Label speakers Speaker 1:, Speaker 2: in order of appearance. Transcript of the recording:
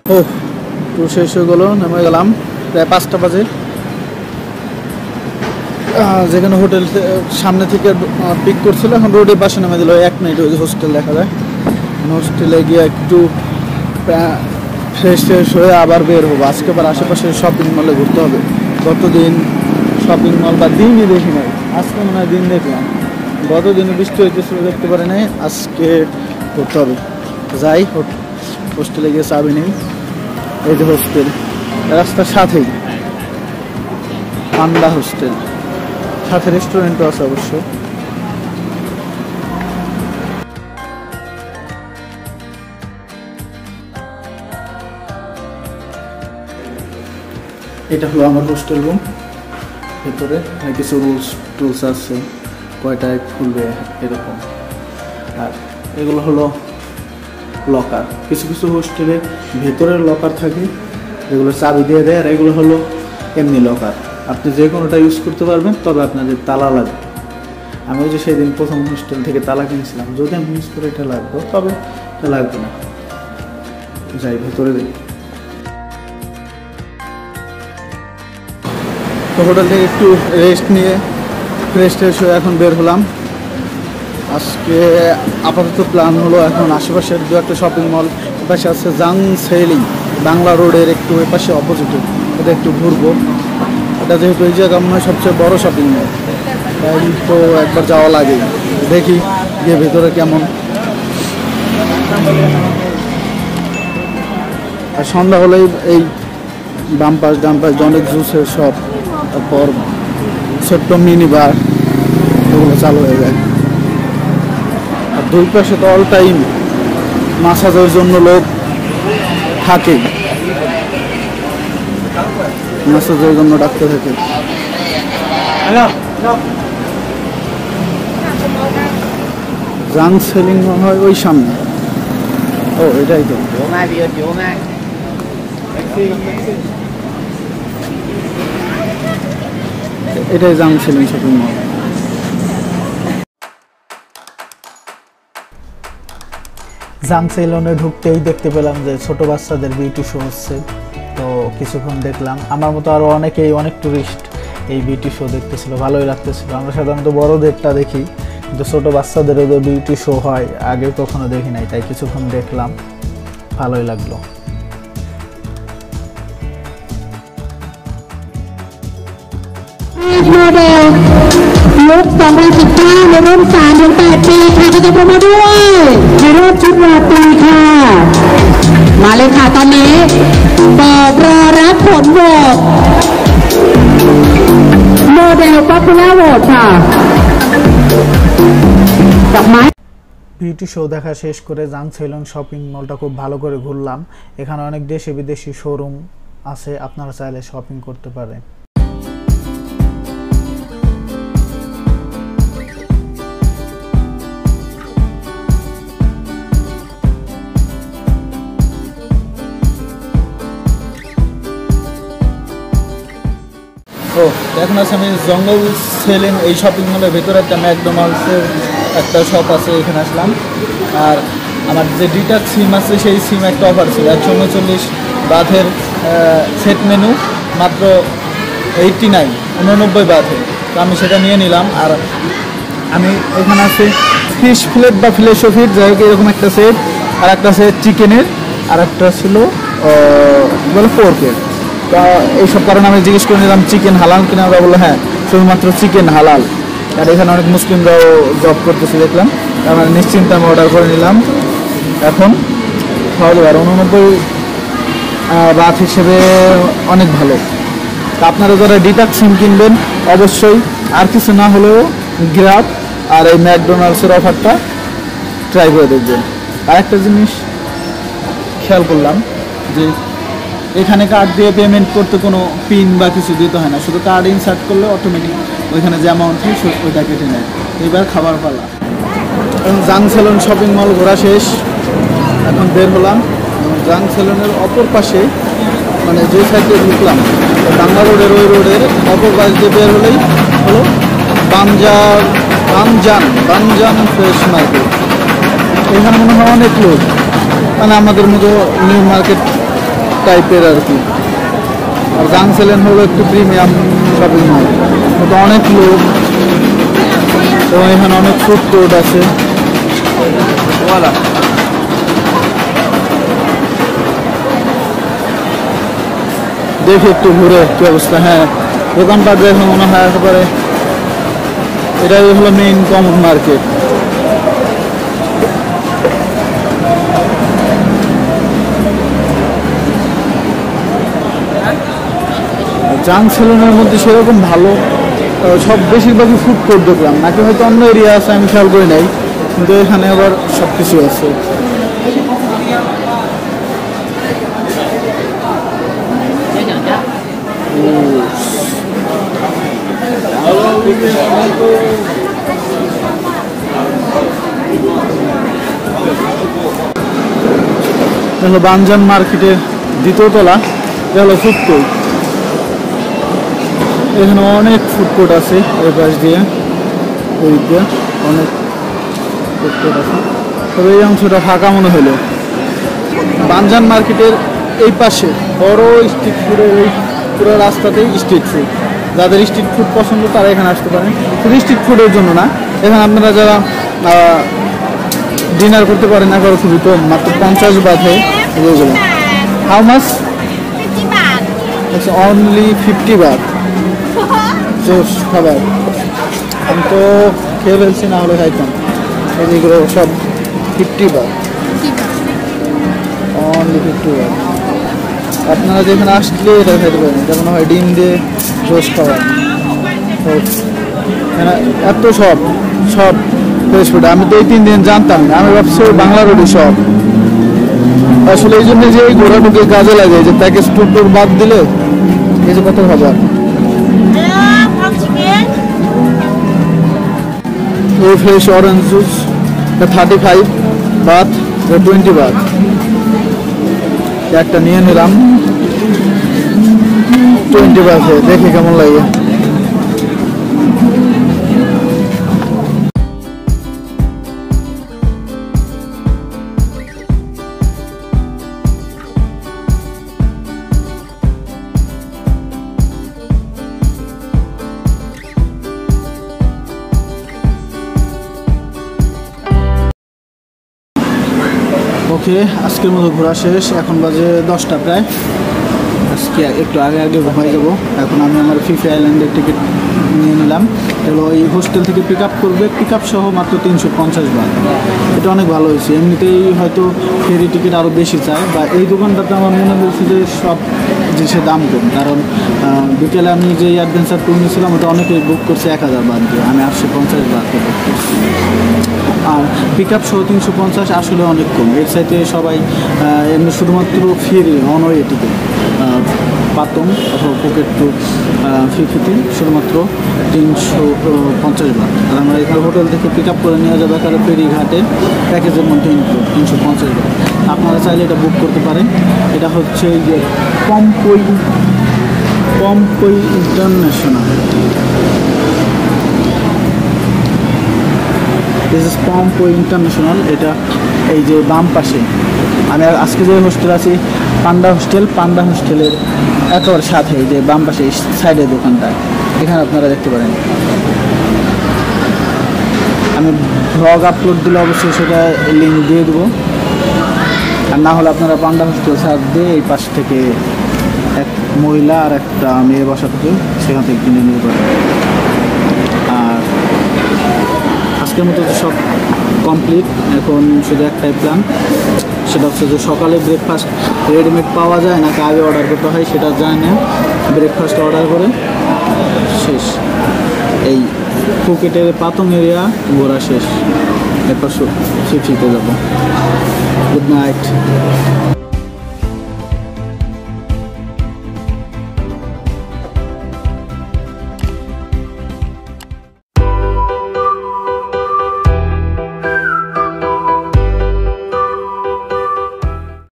Speaker 1: ও tour শেষ হয়ে গেল, নেমে গেলাম প্রায় 5টা বাজে। যেখানে হোটেল সামনে থেকে পিক করছিল, এখন রোডের পাশে নেমে দিল। 1 মিনিট ওই হোস্টেল দেখা যায়। হোস্টেলে গিয়ে একটু ফ্রেশ হয়ে আবার বের হবো। আজকে আবার আশেপাশে শপিং মলে ঘুরতে হবে। গতদিন শপিং মল বা দিনই দেখি নাই, আজকে মনে হয় দিন দেখলাম। গতদিন বৃষ্টি হইতেছিল, দেখতে পারি নাই। আজকে ঘুরতে হবে। যাই হোস্টেলে গিয়ে চাবি নেই। এই যে হোস্টেল, রাস্তার সাথেই পান্ডা হোস্টেল, সাথে রেস্টুরেন্টও আছে অবশ্য। এটা হলো আমার হোস্টেল রুম। ভেতরে কিছু টুলস আছে, কয়টায় খুলবে এরকম। আর এগুলো হলো লকার। কিছু কিছু হোস্টেলে ভেতরের লকার থাকে, যেগুলো চাবি দিয়ে দেয়। আর এগুলো হলো এমনি লকার, আপনি যে কোনোটা ইউজ করতে পারবেন, তবে আপনাদের তালা লাগবে। আমি ওই যে সেদিন প্রথম হোস্টেল থেকে তালা কিনেছিলাম, যদি আমি ইউজ করে এটা লাগবে, তবে এটা লাগবে না। যাই ভেতরে দেখি। তো হোটেল থেকে একটু রেস্ট নিয়ে ফ্রেশ হয়ে এখন বের হলাম। আজকে আপাতত প্ল্যান হলো এখন আশেপাশের দু একটা শপিং মল, এপাশে আছে জাং সেলিং, বাংলা রোডের একটু এপাশে অপোজিটে, এটা একটু ঘুরবো। এটা যেহেতু এই জায়গা মনে হয় সবচেয়ে বড় শপিং মল, তাই তো একবার যাওয়া লাগে। দেখি গিয়ে ভেতরে কেমন। আর সন্ধ্যা হলেই এই বাম পাশ ডান পাশ অনেক জুসের শপ, তারপর ছোট্ট মিনি বার, এগুলো চালু হয়ে যায়। আর দুই পাশে তো অল টাইম মাসাজের জন্য লোক থাকে, মাসাজের জন্য ডাক্তার থাকে। জাং সেলিং মনে হয় ওই সামনে। ও এটাই তো, এটাই জাং সেলিং শপিং মল। জাং সেলুনে ঢুকতেই দেখতে পেলাম যে ছোট বাচ্চাদের বিউটি শো হচ্ছে। তো কিছুক্ষণ দেখলাম। আমার মতো আরও অনেক টুরিস্ট এই বিউটি শো দেখতেছিল, ভালোই লাগতেছিল। আমরা সাধারণত বড়দেরটা দেখি, কিন্তু ছোট বাচ্চাদেরও যে বিউটি শো হয় আগে কখনো দেখি নাই, তাই কিছুক্ষণ দেখলাম, ভালোই লাগলো।
Speaker 2: ยุค2019ในรุ่น3-8 ปีค่ะขอประมือด้วยในรอบชุดราตรีค่ะมาเลยค่ะตอนนี้เปิดรอรับผลโหวตโมเดลป๊อปปูล่าโหวตค่ะดอกไม้
Speaker 1: বিউটি শো দেখা শেষ করে জাং সেলুন শপিং মলটা খুব ভালো করে ঘুরলাম। এখানে অনেক দেশি বিদেশি শোরুম আছে, আপনারা চাইলে শপিং করতে পারেন। ও এখন আছে আমি জঙ্গল সেলিং এই শপিং মলের ভেতরে একটা ম্যাকডোনাল্ডসের একটা শপ আছে, এখানে আসলাম। আর আমার যে ডিটাচ সিম আছে সেই সিম একটা অফার ছিল, 139 বাথের সেট মেনু মাত্র 89 বাথে। তো আমি সেটা নিয়ে নিলাম। আর আমি এখানে আছে ফিশ ফিলেট বা ফিলেশো ফিট, যাই হোক এরকম একটা সেট, আর একটা সেট চিকেনের, আর একটা ছিল বলে পোর্কের। তো এইসব কারণে আমি জিজ্ঞেস করে নিলাম চিকেন হালাল কিনা। ওরা বললো হ্যাঁ শুধুমাত্র চিকেন হালাল। আর এখানে অনেক মুসলিমরাও জব করতেছে দেখলাম, আমরা নিশ্চিন্তে আমি অর্ডার করে নিলাম। এখন খাওয়া দাওয়া 89 বাথ হিসেবে অনেক ভালো। তা আপনারা যারা ডিটাক্স সিম কিনবেন অবশ্যই আর কিছু না হলেও গ্রাব আর এই ম্যাকডোনাল্ডসের অফারটা ট্রাই করে দেখবেন। আর একটা জিনিস খেয়াল করলাম যে এখানে কার্ড দিয়ে পেমেন্ট করতে কোনো পিন বা কিছু দিতে হয় না, শুধু কার্ড ইনসার্ট করলে অটোমেটিক ওইখানে যে অ্যামাউন্ট হয় ওইটা কেটে নেয়। এবার খাবার পালা। এবং জাং সেলুন শপিং মল ঘোরা শেষ, এখন বের হলাম। জাং সেলুনের অপর পাশে, মানে যে সাইডে ঢুকলাম বাংলা রোডের ওই রোডের অপর পাশ দিয়ে বের হলেই হলো বানজান ফ্রেশ মার্কেট। এখানে মনে হয় অনেক লোক, মানে আমাদের মতো নিউ মার্কেট টাইপের আর কি। আর জাংসেলেন হলো একটু প্রিমিয়াম শপিং মল, ওটা অনেক লোক এবং এখানে অনেক ফুড কোর্ট আছে। দেখি একটু ঘুরে কি অবস্থা। হ্যাঁ, দোকানপাট দেখে মনে হয় একেবারে এটাই হলো মেইন কমন মার্কেট। জাংসেলনের মধ্যে সেরকম ভালো সব বেশিরভাগই ফুড কোর্ট দেখলাম, নাকি হয়তো অন্য এরিয়া আছে আমি খেয়াল করি নাই, কিন্তু এখানে আবার সব কিছু আছে। হলো বানজান মার্কেটের দ্বিতীয় তলা, এটা হলো ফুড কোর্ট। এখানে অনেক ফুড কোর্ট আছে, এই পাশ দিয়ে ওই দিয়ে অনেক ফুড কোর্ট আছে, তবে এই অংশটা ফাঁকা মনে হলো। বানজান মার্কেটের এই পাশে বড় স্ট্রিট ফুডের এই পুরো রাস্তাতেই স্ট্রিট ফুড। যাদের স্ট্রিট ফুড পছন্দ তারা এখানে আসতে পারেন, শুধু স্ট্রিট ফুডের জন্য না, এখানে আপনারা যারা ডিনার করতে পারেন না কারো খুবই কম, মাত্র 50 বাদ হয় এগুলো। How much?
Speaker 3: 50 baht.
Speaker 1: It's only 50 baht খাবার। আমি তো খেয়ে ফেলছি, না হলে খাইতাম। এগুলো সব 50 বাট, অনলি 50 বাট। আপনারা যেখানে আসলে এটা খাইতে পারেন, এটা মনে হয় ডিম দিয়ে জোস খাবার। এত সব ফ্রেশ ফুড, আমি তো এই 3 দিন জানতাম না, আমি ভাবছি বাংলা রুটি সব। আসলে এই জন্য যে এই ঘোরাটুকে কাজে লাগে, যে প্যাকেজ টুকটুক বাদ দিলে এই যে কত খাবার। এই fresh orange juice 35 Baat, 20 Baat. একটা নিয়ে নিলাম 20 বাতে, দেখি কেমন লাগে। ওকে, আজকের মতো ঘোরা শেষ। এখন বাজে 10টা প্রায়। আজকে একটু আগে ঘুমাই যাবো। এখন আমি আমার ফিফি আইল্যান্ডের টিকিট নিয়ে নিলাম। এগুলো এই হোস্টেল থেকে পিক আপ করবে, পিক আপ সহ মাত্র 350 বাট। এটা অনেক ভালো হয়েছে। এমনিতেই হয়তো ফেরি টিকিট আরও বেশি চায়, বা এই দোকানটাতে আমার মনে হয়েছে যে সব জিনিসের দাম কম, কারণ বিকেলে আমি যে অ্যাডভেঞ্চার ট্যুর নিয়েছিলাম ওটা অনেকেই বুক করছে 1000 বাট দিয়ে, আমি 850 বাট বুক করছি। আর পিক আপ সহ 350 আসলে অনেক কম। এর সাথে সবাই এমনি শুধুমাত্র ফেরি অনওয়ে টিকিট পাতম অথবা পকেট টু ফিফিতে শুধুমাত্র 350 বাট। আর আমরা এখানে হোটেল থেকে পিক আপ করে নিয়ে যাবে কারণ ফেরিঘাটে প্যাকেজের মধ্যে ইনক্লুড 350 বাট। আপনারা চাইলে এটা বুক করতে পারেন। এটা হচ্ছে যে Pompei International. This is Pompei International. এটা এই যে বাম পাশে আমি আজকে যে হোস্টেল আছি পান্ডা হোস্টেলের একেবারে সাথে এই যে বাম পাশে সাইডের দোকানটা, এখানে আপনারা দেখতে পারেন। আমি ব্লগ আপলোড দিলে অবশ্যই সেটা লিঙ্ক দিয়ে দেবো, আর না হলে আপনারা পান্ডা হোস্টেল সার্চ দিয়ে এই পাশ থেকে এক মহিলা আর একটা মেয়ে বসা থেকে সেখান থেকে কিনে নিয়ে পারেন। আর আজকের মতো সব কমপ্লিট। এখন শুধু একটাই প্ল্যান, সেটা হচ্ছে যে সকালে ব্রেকফাস্ট রেডিমেড পাওয়া যায় নাকি আগে অর্ডার করতে হয় সেটা জানি না। ব্রেকফাস্ট অর্ডার করে শেষ, এই ফুকেটের পাতং এরিয়া ঘোরা শেষ। এরপর ফিফিতে যাবো। Good night.